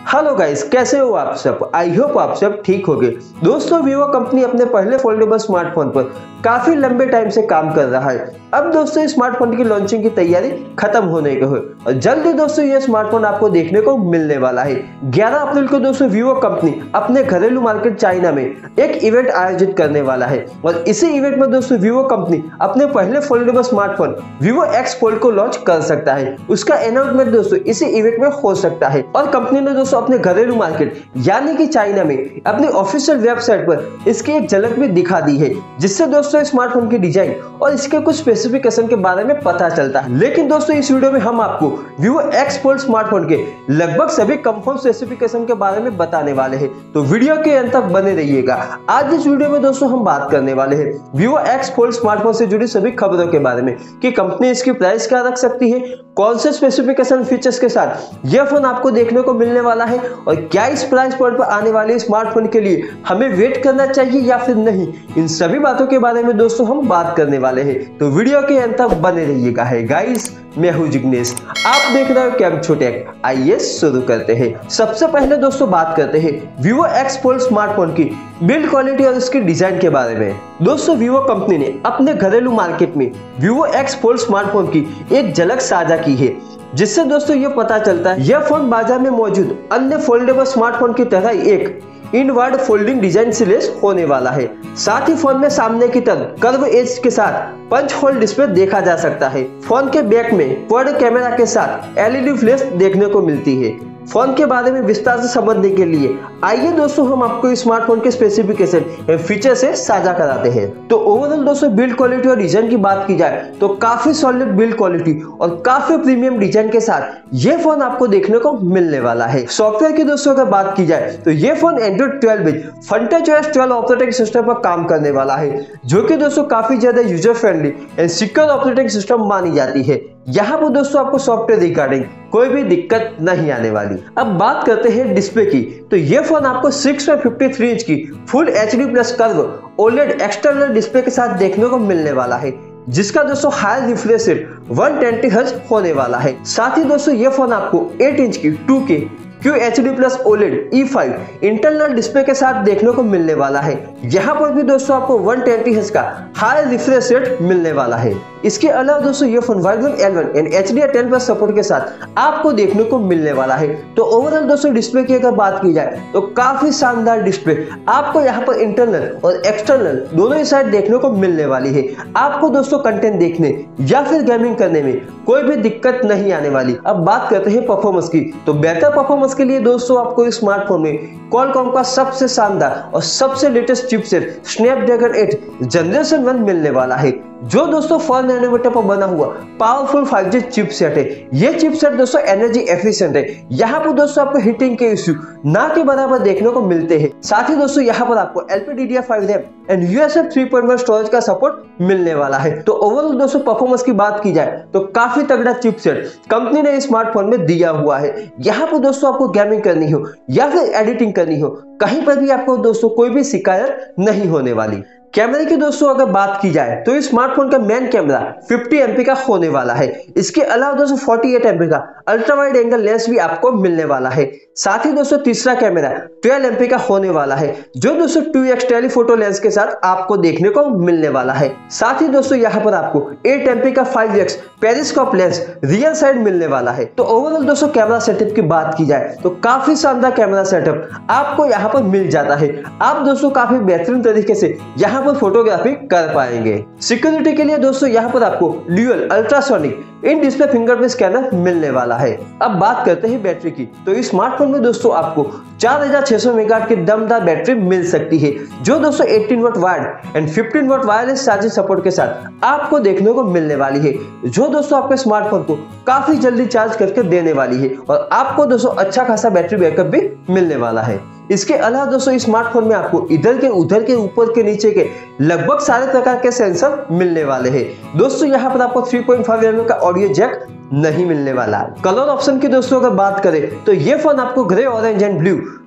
Hello guys, कैसे हो आप सब। आई होप आप सब ठीक होंगे। दोस्तों, वीवो कंपनी अपने पहले फोल्डेबल स्मार्टफोन पर काफी लंबे टाइम से काम कर रहा है। अब दोस्तों इस स्मार्टफोन की लॉन्चिंग की तैयारी खत्म होने को है और जल्दी दोस्तों ये स्मार्टफोन आपको देखने को मिलने वाला है। 11 अप्रैल को दोस्तों वीवो कंपनी अपने घरेलू मार्केट चाइना में एक इवेंट आयोजित करने वाला है और इसी इवेंट में दोस्तों वीवो कंपनी अपने पहले foldable smartphone Vivo X Fold को लॉन्च कर सकता है। उसका अनाउंसमेंट दोस्तों इसी इवेंट में हो सकता है और कंपनी ने दोस्तों अपने घरेलू मार्केट यानी कि चाइना में अपनी ऑफिशियल वेबसाइट पर इसकी एक झलक भी दिखा दी है, जिससे दोस्तों स्मार्टफोन की डिजाइन और इसके कुछ स्पेसिफिकेशन के बारे में पता चलता है। लेकिन दोस्तों इस वीडियो में हम आपको वीवो एक्स फोल्ड स्मार्टफोन के लगभग सभी कंफर्म स्पेसिफिकेशन के बारे में बताने वाले हैं, तो वीडियो के अंत तक बने रहिएगा। आज इस वीडियो में दोस्तों हम बात करने वाले हैं वीवो एक्स फोल्ड स्मार्टफोन से जुड़ी सभी खबरों के बारे में कि कंपनी इसकी प्राइस क्या रख सकती है, कौन से स्पेसिफिकेशन फीचर्स के साथ यह फोन आपको देखने को मिलने वाला है और क्या इस प्राइस पॉइंट पर आने वाले स्मार्टफोन के लिए हमें वेट करना चाहिए या फिर नहीं। इन सभी बातों के बारे में दोस्तों हम बात करने वाले हैं, तो वीडियो के अंत तक बने रहिएगा। है गाइस, मैं हूं जिग्नेश, आप देख रहे हो कैम टेक। आइए शुरू करते हैं। सबसे पहले दोस्तों बात करते हैं वीवो एक्स फोल्ड स्मार्टफोन की बिल्ड क्वालिटी और इसके डिजाइन के बारे में। दोस्तों वीवो कंपनी ने अपने घरेलू मार्केट में वीवो एक्स फोल्ड स्मार्टफोन की एक झलक साझा की है, जिससे दोस्तों ये पता चलता है यह फोन बाजार में मौजूद अन्य फोल्डेबल स्मार्टफोन की तरह एक इनवर्ड फोल्डिंग डिजाइन से लेस होने वाला है। साथ ही फोन में सामने की तरफ कर्व एज के साथ पंच होल डिस्प्ले देखा जा सकता है। फोन के बैक में क्वाड कैमरा के साथ एलईडी फ्लैश देखने को मिलती है। फोन के बारे में विस्तार से समझने के लिए आइए दोस्तों हम आपको स्मार्टफोन के स्पेसिफिकेशन एवं फीचर से साझा कराते हैं। तो ओवरऑल दोस्तों बिल्ड क्वालिटी और डिजाइन की बात की जाए तो काफी सॉलिड बिल्ड क्वालिटी और काफी प्रीमियम डिजाइन के साथ ये फोन आपको देखने को मिलने वाला है। सॉफ्टवेयर की दोस्तों अगर बात की जाए तो ये फोन एंड्रॉइड 12 बिट फ्रंटच ओएस 12 ऑपरेटिंग सिस्टम पर काम करने वाला है, जो कि दोस्तों काफी ज्यादा user friendly and secure operating system मानी जाती है। यहाँ पर दोस्तों आपको सॉफ्टवेयर रिगार्डिंग कोई भी दिक्कत नहीं आने वाली। अब बात करते हैं डिस्प्ले की, तो ये फोन आपको 6.53 इंच की full HD plus curve OLED external display के साथ देखने को मिलने वाला है, जिसका दोस्तों हाई रिफ्रेश रेट 120 हर्ट्ज होने वाला है। साथ ही दोस्तों ये फोन आपको 8 इंच की 2K QHD plus OLED E5 internal display के साथ देखने को मिलने वाला है। यहाँ पर भी दोस्तों आपको 120 हर्ट्ज का हाई रिफ्रेश रेट मिलने वाला है। इसके अलावा दोस्तों ये phone Wideband L1 and HDR10+ support के साथ आपको देखने को मिलने वाला है। तो ओवरऑल दोस्तों डिस्प्ले की अगर बात की जाए तो काफी शानदार डिस्प्ले आपको यहाँ पर इंटरनल और एक्सटर्नल दोनों ही साइड देखने को मिलने वाली है। आपको दोस्तों कंटेंट देखने या फिर गेमिंग करने में कोई भी दिक्कत नहीं आने वाली। अब बात करते हैं परफॉर्मेंस की, तो बेहतर परफॉर्मेंस के लिए दोस्तों आपको इस स्मार्टफोन में क्वालकॉम का सबसे शानदार और सबसे लेटेस्ट चिपसेट स्नैपड्रैगन 8 जनरेशन 1 मिलने वाला है, जो दोस्तों 4 नैनोमीटर पर बना हुआ पावरफुल 5G चिपसेट है। ये चिपसेट दोस्तों एनर्जी एफिशिएंट है। यहाँ पर दोस्तों आपको हीटिंग के इश्यू ना के बराबर देखने को मिलते हैं। साथ ही दोस्तों यहाँ पर आपको LPDDR5 RAM and USB 3.1 storage का सपोर्ट मिलने वाला है। तो ओवरऑल दोस्तों परफॉर्मेंस की बात की जाए तो काफी तगड़ा चिपसेट कंपनी ने स्मार्टफोन में दिया हुआ है। यहाँ पर दोस्तों आपको गेमिंग करनी हो या फिर एडिटिंग करनी हो, कहीं पर भी आपको दोस्तों कोई भी शिकायत नहीं होने वाली। कैमरे की दोस्तों अगर बात की जाए तो इस स्मार्टफोन का मेन कैमरा 50 MP का होने वाला है। इसके अलावा दोस्तों 48 MP का अल्ट्रा वाइड एंगल लेंस भी आपको मिलने वाला है। साथ ही दोस्तों तीसरा कैमरा 12 MP का होने वाला है, जो दोस्तों 2x टेलीफोटो लेंस के साथ आपको देखने को मिलने वाला है। साथ ही दोस्तों यहाँ पर आपको 8 MP का 5x periscope lens rear side मिलने वाला है। तो ओवरऑल दोस्तों कैमरा सेटअप की बात की जाए तो काफी शानदार कैमरा सेटअप आपको यहाँ पर मिल जाता है। आप दोस्तों काफी बेहतरीन तरीके से यहाँ पर फोटोग्राफी कर पाएंगे। सिक्योरिटी के लिए दोस्तों यहाँ पर आपको dual ultrasonic in display fingerprint scanner मिलने वाला है। अब बात करते हैं बैटरी की, तो इस स्मार्टफोन में दोस्तों आपको 4600 मेगाहर्ट्ज की दमदार बैटरी मिल सकती है, जो दोस्तों 18 watt wired and 15 watt wireless charging support के साथ आपको देखने को मिलने वाली है, जो दोस्तों आपके स्मार्टफोन को काफी जल्दी चार्ज करके देने वाली है और आपको दोस्तों अच्छा खासा बैटरी बैकअप भी मिलने वाला है। इसके अलावा दोस्तों इस स्मार्टफोन में आपको इधर के उधर के ऊपर के नीचे के लगभग सारे प्रकार के सेंसर मिलने वाले हैं। दोस्तों यहाँ पर आपको 3.5 mm का ऑडियो जैक नहीं मिलने वाला है। कलर ऑप्शन की दोस्तों अगर बात करें तो ये फोन आपको grey, orange and blue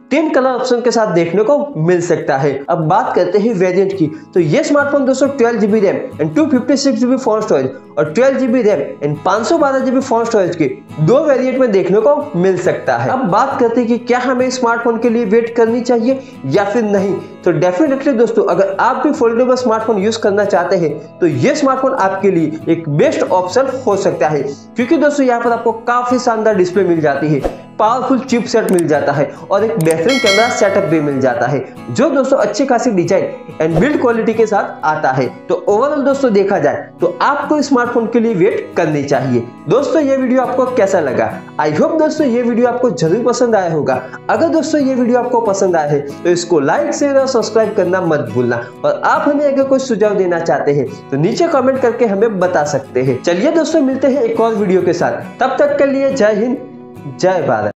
3 colour option के साथ देखने को मिल सकता है। अब बात करते हैं वेरिएंट की, तो ये स्मार्टफोन दोस्तों 12GB RAM and 256GB phone storage और 12GB RAM and 512GB phone storage के 2 वेरिएंट में देखने को मिल सकता है। अब बात करते हैं कि क्या हमें स्मार्टफोन के लिए वेट करनी चाहिए या फिर नहीं, तो डेफिनेटली दोस्तों अगर आप भी फोल्डेबल स्मार्टफोन यूज करना चाहते हैं तो ये स्मार्टफोन आपके लिए एक बेस्ट ऑप्शन हो सकता है, क्योंकि दोस्तों यहाँ पर आपको काफी शानदार डिस्प्ले मिल जाती है, पावरफुल चिपसेट मिल जाता है और एक बेहतरीन कैमरा सेटअप भी मिल जाता है, जो दोस्तों अच्छी खासी डिजाइन एंड बिल्ड क्वालिटी के साथ आता है। तो ओवरऑल दोस्तों देखा जाए तो आपको स्मार्टफोन के लिए वेट करनी चाहिए। दोस्तों ये वीडियो आपको कैसा लगा? आई होप दोस्तों ये वीडियो आपको जरूर पसंद आया होगा। अगर दोस्तों ये वीडियो आपको पसंद आया है तो इसको लाइक शेयर और सब्सक्राइब करना मत भूलना, और आप हमें अगर कोई सुझाव देना चाहते हैं तो नीचे कमेंट करके हमें बता सकते हैं। चलिए दोस्तों मिलते हैं एक और वीडियो के साथ, तब तक के लिए जय हिंद जय भारत।